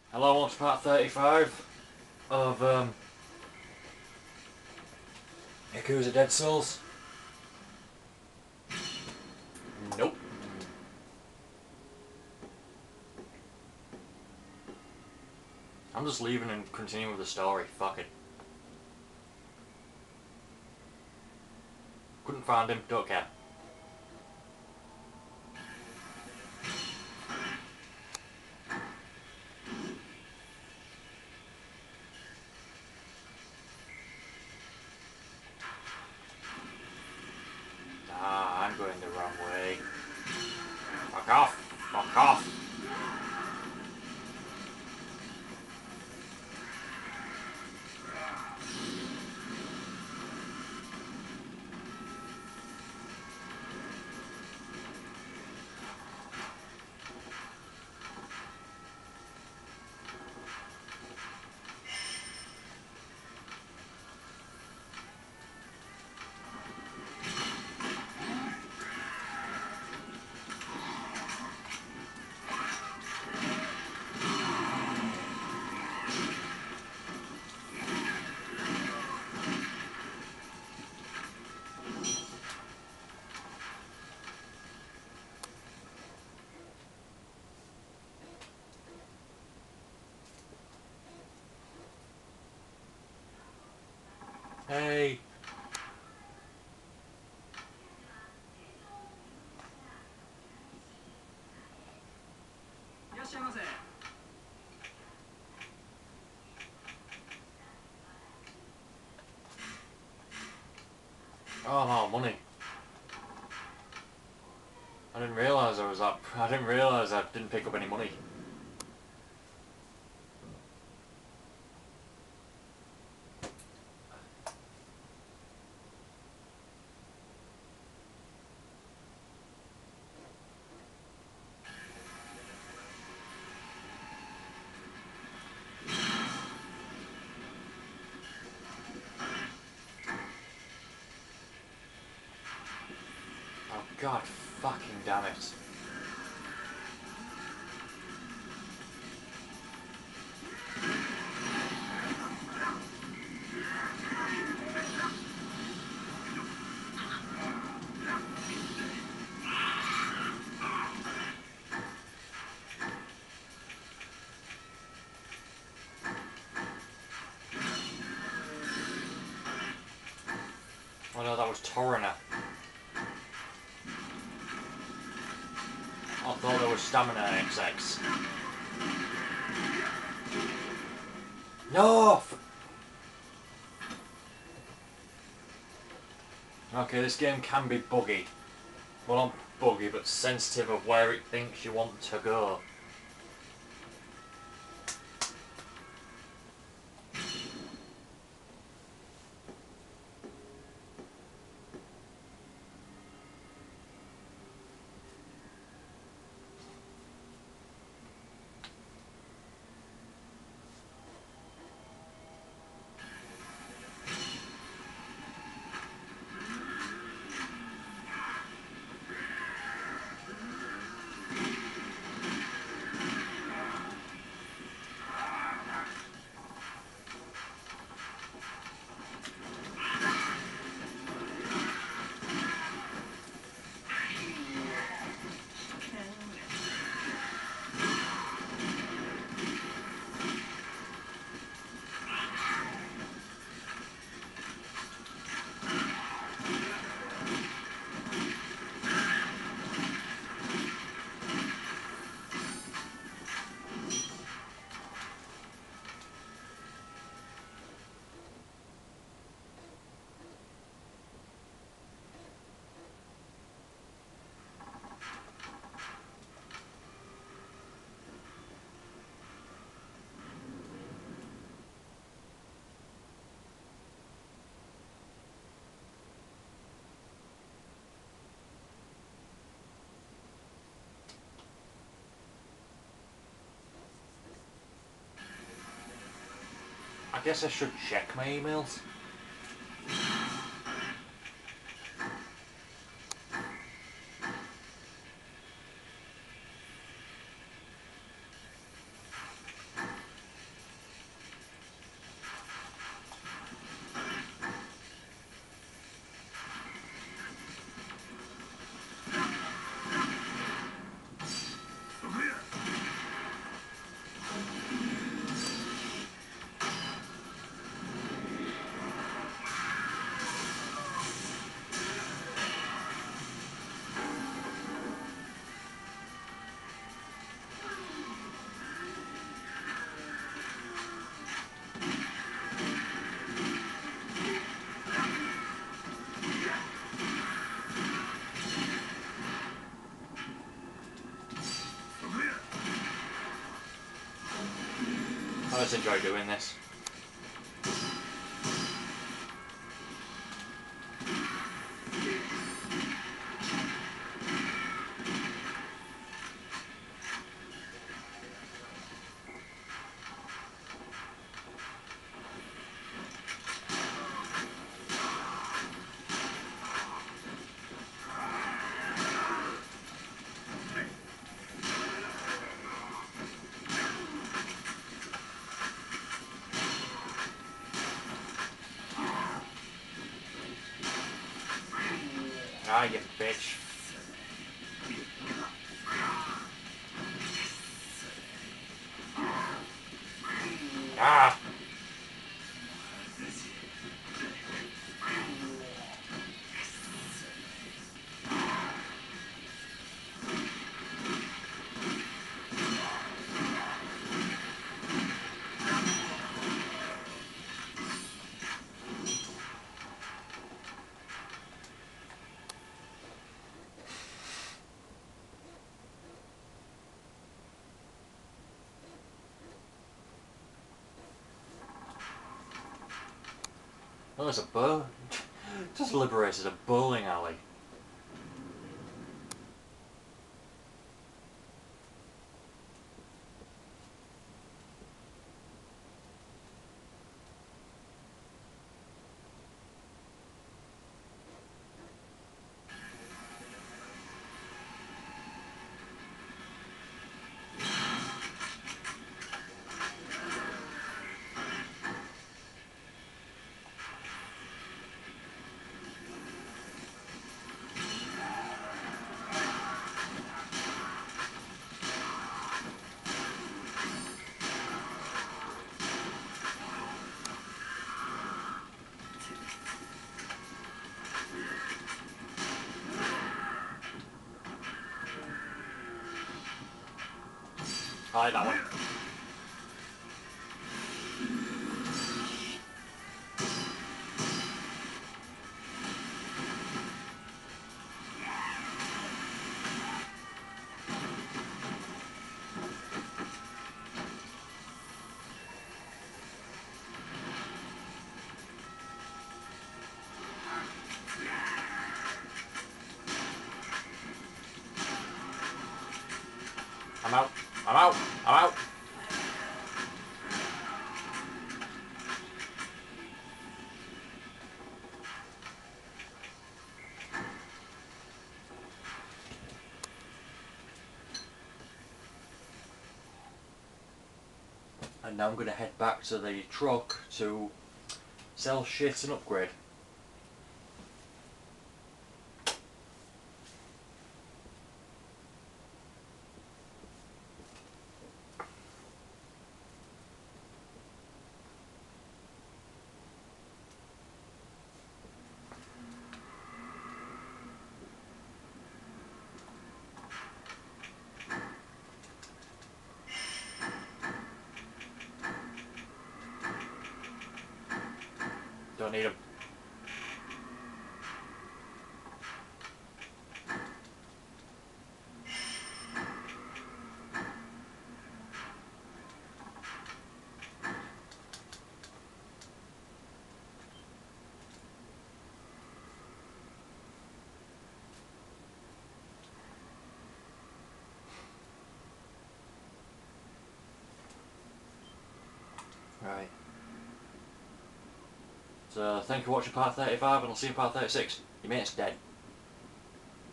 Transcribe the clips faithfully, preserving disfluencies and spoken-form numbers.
Hello, on to part thirty-five of um, Yakuza Dead Souls. Nope. I'm just leaving and continuing with the story. Fuck it. Couldn't find him, don't care. Ah, I'm going the wrong way. Fuck off! Fuck off! Hey! Oh no, money. I didn't realise I was up. I didn't realise I didn't pick up any money. Oh god fucking damn it. Oh no, that was Torrena. I thought there was Stamina X X. No! Okay, this game can be buggy. Well, not buggy, but sensitive of where it thinks you want to go. I guess I should check my emails. I just enjoy doing this. Ah, you bitch. Ah! Oh, there's a bow. Just liberated a bowling alley. I like that one. I'm out. I'm out. I'm out. And now I'm going to head back to the truck to sell shit and upgrade. Don't need them. Right. So thank you for watching part thirty-five, and I'll see you in part thirty-six. Your mate's dead.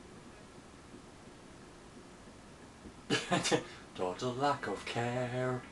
Total lack of care.